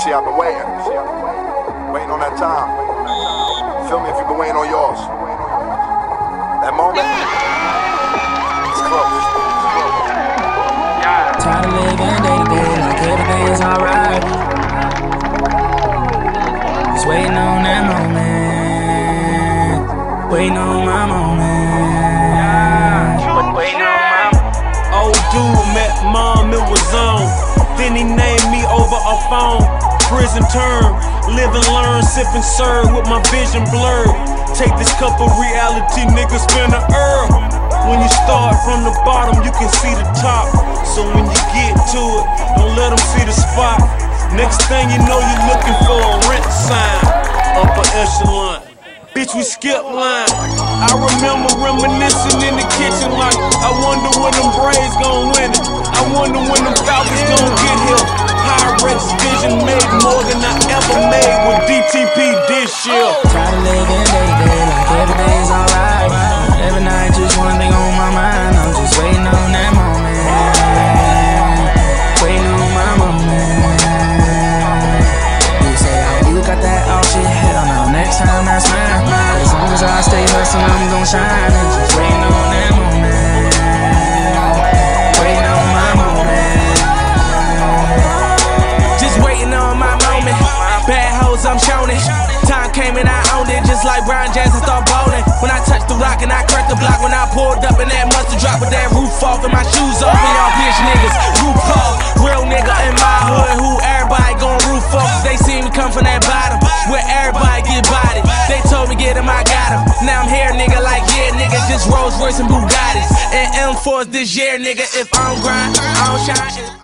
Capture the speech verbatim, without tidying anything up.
See, I've been waiting. Waiting on that time. Feel me if you've been waiting on yours. That moment, it's close. It's close. Tired of living day to day like everything's alright. Just waiting on that moment. Waiting on my moment. Waiting on my moment. Old dude met mom, it was on. Then he named me over a phone. Prison term, live and learn, sip and serve with my vision blurred. Take this cup of reality, nigga, spin a herb. When you start from the bottom, you can see the top. So when you get to it, don't let them see the spot. Next thing you know, you're looking for a rent sign. Upper echelon, bitch, we skip line. I remember reminiscing in the kitchen like, I wonder when them Braves gon' win it. I wonder when them Falcons gon' get here. High Rex vision made more than I ever made with D T P this year. Tired of living day to day like everything's alright. Every night just one thing on my mind. I'm just waiting on that moment. Waiting on my moment. You say, oh, you got that all shit. Hell no, next time that's mine. As long as I stay hustling, I'm gon' shine. And just waiting on that moment. Waiting on my moment. Just waiting on my moment. Bad hoes, I'm showing it. Time came and I owned it, just like Brian Jackson start bowling. When I touched the rock and I cracked the block. When I pulled up and that mustard drop with that roof off and my shoes off. And y'all bitch niggas, roof off. Real nigga in my hood, who everybody gon' roof off. They see me come from that bottom, where everybody get bodied. They told me get him, I got him. Now I'm here, nigga, like yeah, nigga, just Rolls Royce and Bugattis. And M fours this year, nigga, if I don't grind, I don't shine.